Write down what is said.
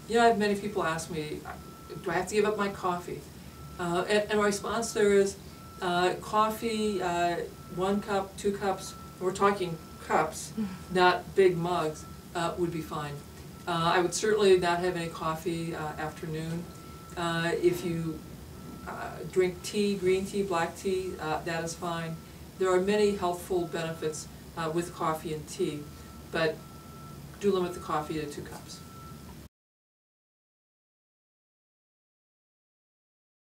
You know, I have many people ask me, do I have to give up my coffee? And my response there is, coffee, 1 cup, 2 cups, we're talking cups, not big mugs, would be fine. I would certainly not have any coffee afternoon. If you drink tea, green tea, black tea, that is fine. There are many healthful benefits with coffee and tea, but do limit the coffee to 2 cups.